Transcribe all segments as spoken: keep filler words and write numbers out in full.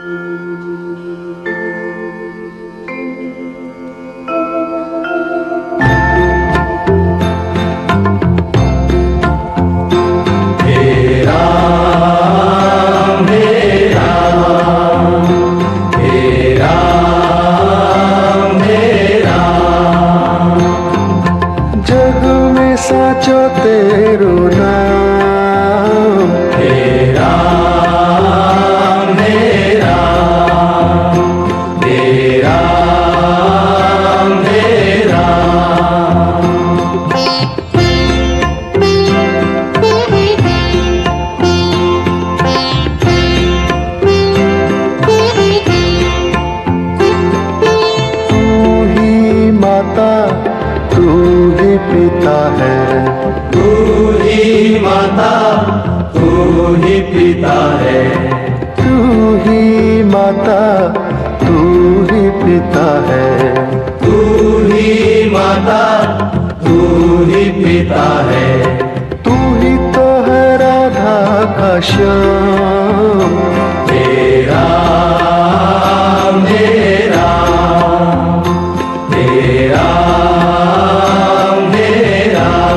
साचो तेरो नाम हे राम हे राम हे राम हे राम। तू ही माता तू ही पिता है, तू ही माता तू ही पिता है, तू ही माता तू ही पिता है, तू ही माता तू ही पिता है, तू ही तो है राधा का श्याम हे राम हे राम हे राम हे राम।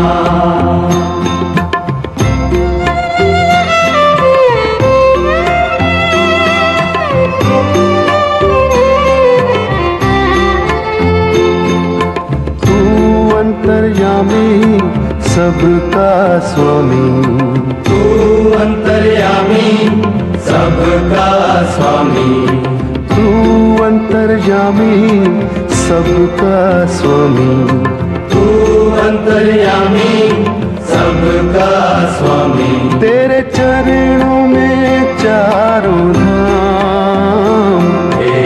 तू अंतर्यामी सबका स्वामी, तू अंतर्यामी सबका स्वामी, तू अंतर्यामी सबका स्वामी, तू अंतर्यामी सबका स्वामी। तेरे चरणों में चारों धाम हे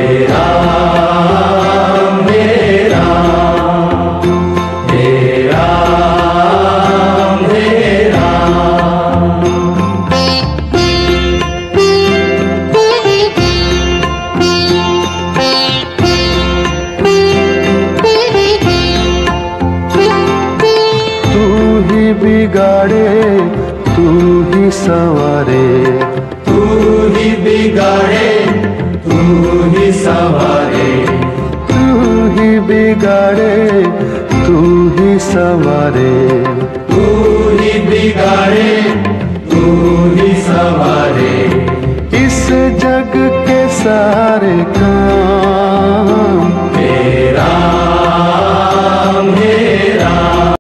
राम हे राम हे राम हे राम। तू ही बिगाड़े तू ही संवारे, तू ही बिगाड़े तू ही संवारे, तू ही बिगाड़े तू ही संवारे, तू ही बिगाड़े